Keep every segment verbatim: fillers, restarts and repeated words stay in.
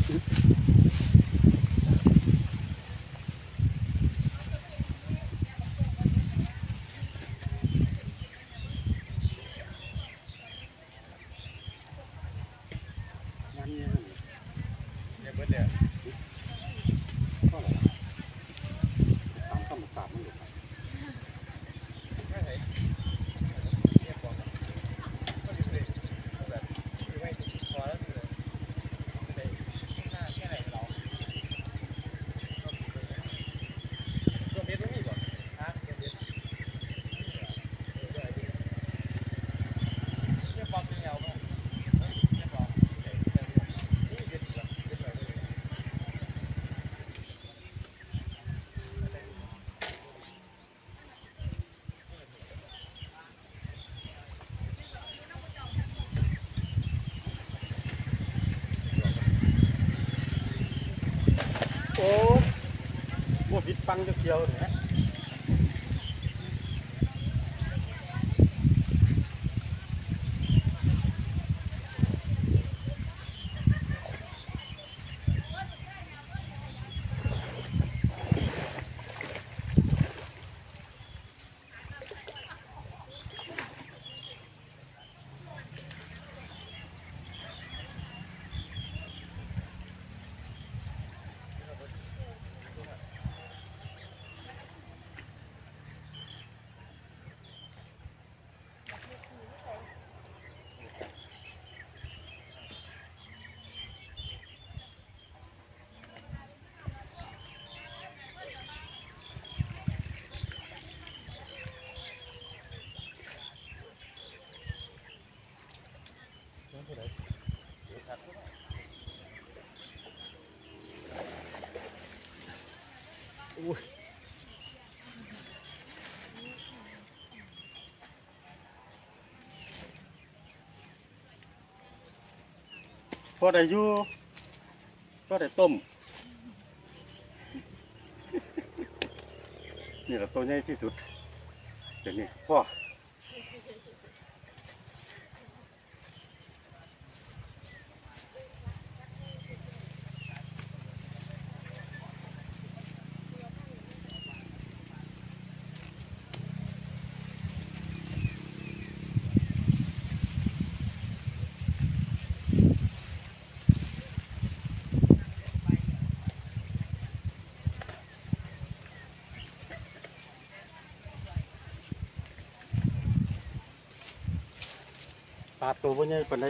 โอ้โหบิดฟังจะเกี่ยวเนี่ยพอได้อยู่ก็ได้ต้มนี่แหละตัวใหญ่ที่สุดเดี๋ยวนี้พ่อปลาตัวใหญ่ปานใด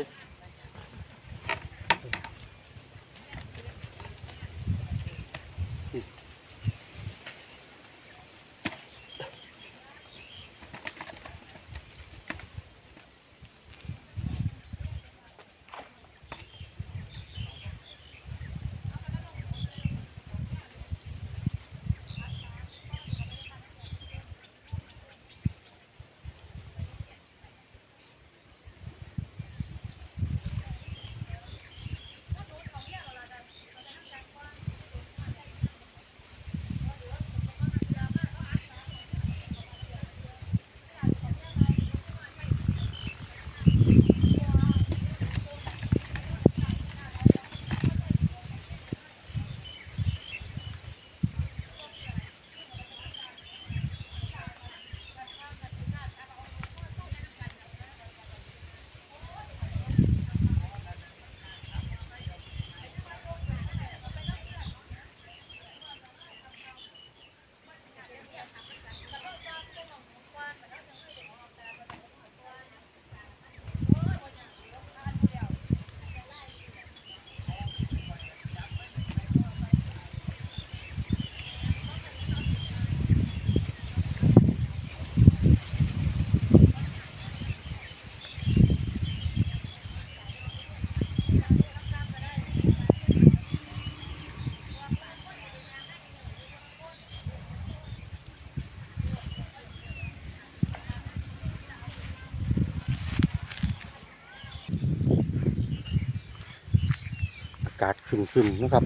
อากาศครึมๆนะครับ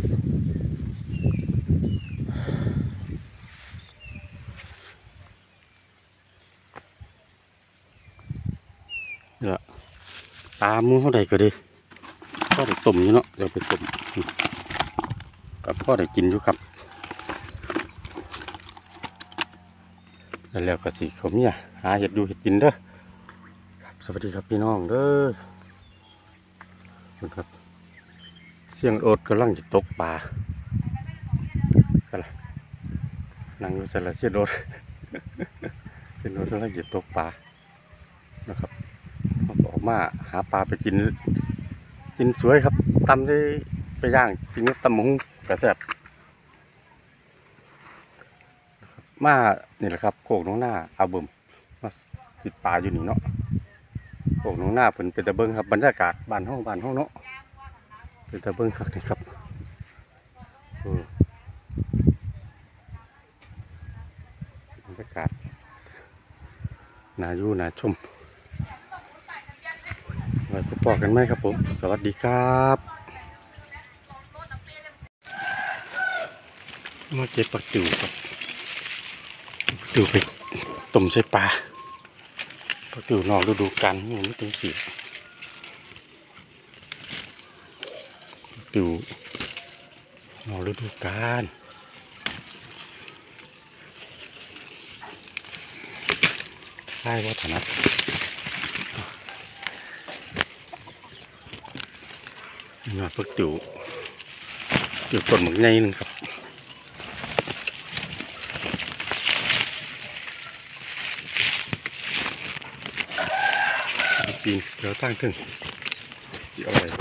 เนี่ยตามมือเท่าใดก็ดีก็ได้ต้มอยู่เนาะเดี๋ยวไปต้มกับพ่อได้กินอยู่ครับแล้วก็สิเขาเนี่ยหาเห็ดอยู่เห็ดกินเด้อครับสวัสดีครับพี่น้องเด้อครับเสียงโอดกำลังจะตกปลาสละนั่งอยู่สละเสียงโอดเสียงโอดกำลังจะตกปลานะครับออกมาหาปลาไปกินกินสวยครับตำได้ไปย่างกินกับตำหมูกระแซ่บมานี่แหละครับโคกน้องหน้าอาบึมมาติดปลาอยู่นี่เนาะโคกน้องหน้าเป็นเป็นตะเบิงครับบรรยากาศบ้านห้องบ้านห้องเนาะเป็นตะเบิงครับนี่ครับบรรยากาศน่าอยู่น่าชมไว้พบกันไหมครับผมสวัสดีครับมาเก็บปลาติ๋วครับติ๋วไปต้มใส่ปลาปลาติ๋วนอกฤดูกาลนี่ไม่ถึงสีติ๋วนอกฤดูกาลใช่ว่าถนัดนี่ปลาติ๋วติ๋วต้นหมึกใหญ่นึงครับปีนเดี๋ยวตั้งขึ้นเดี๋ยวอะไร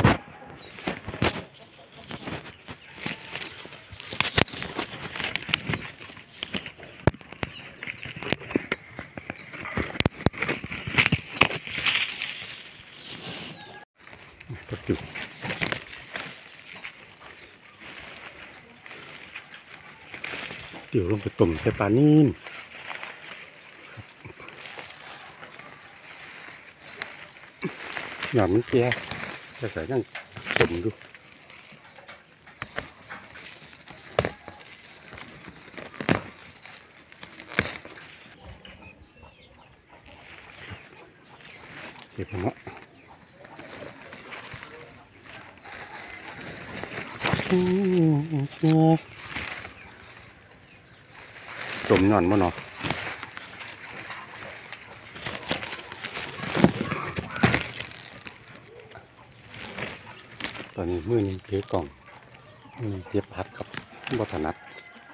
ประตูเดี๋ยวลงไปต้มใส่ปลานิ่มหยาบมันแก่แต่ใส่ยังต้มดูเก็บเนาะต้มนอนมั้งเนาะตอนนี้มือนึงเทกล่องมือนึงเทียบพัดครับบ่ถนัด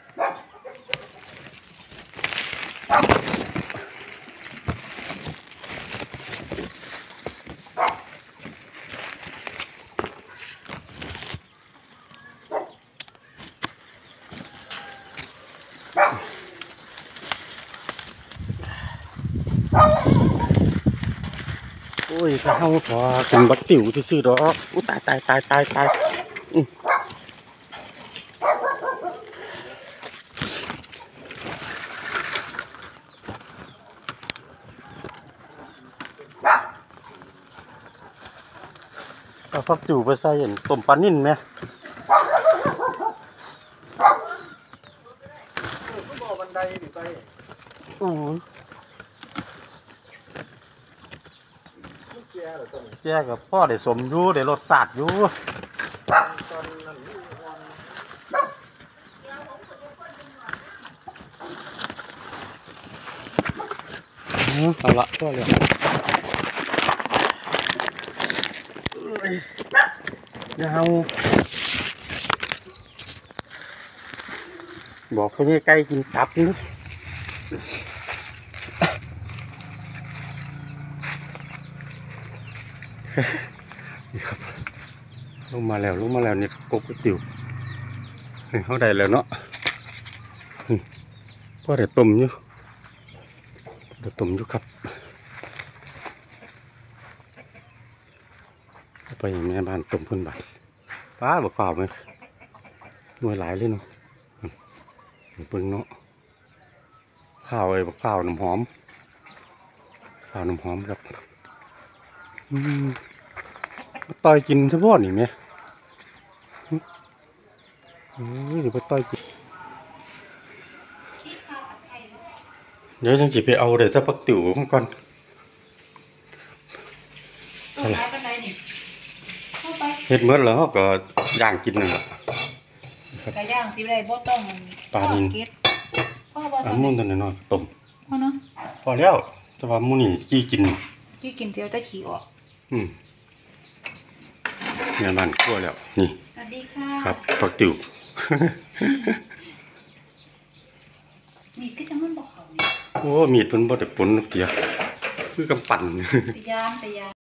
โอ้ยถ้าเฮาพอเป็นบักติ๋วซื่อๆดอกอู้ตายตายตายตายตายเอาฟักติ๋วไปใส่เห็นต้มปลานิ่นไหมบันไดไปอู้แจ้กับพ่อได้สมอยู่ได้รสชาติอยู่เอาละพ่อเลยยาวบอกเขาใกล้กินตับนี่นี่ครับลงมาแล้วลงมาแล้วนี่กบติ๋วเขาได้แล้วเนาะพ่อได้ต้มอยู่ได้ต้มอยู่ครับไปแม่บ้านต้มพื้นบ้านป้าบอกเปล่าไหมหน่วยหลายเลยเนาะเบิ่งเนาะข้าวไอ้บอกข้าวน้ำหอมข้าวน้ำหอมครับอืมต่อยกินเฉพาะนี่ไหมเฮ้ยเดี๋ยวไปต่อยกินเดี๋ยวยังจีไปเอาเดี๋ยวจะปักติ๋วมาก่อนอะไรเฮ็ดหมดแล้วเราก็ย่างกินนั่นแหละไก่ย่างสิได้บ่ต้องปลานิลเก็ดพ่อบ่อัต้นองมุ่นตัวน้อยๆต้มพ่อเนาะพอแล้วแต่ว่าหมูนี่จี้กินที่กินเดียวแต่ขี้ออกอืมเนี่ยบ้านครัวแล้วนี่สวัสดีค่ะครับผักติ๋วมีก็จังมันบ่เข้านี่โอ้มีดเพิ่นบ่ได้ปนเกียคือกำปั่นไปย่างไปย่าง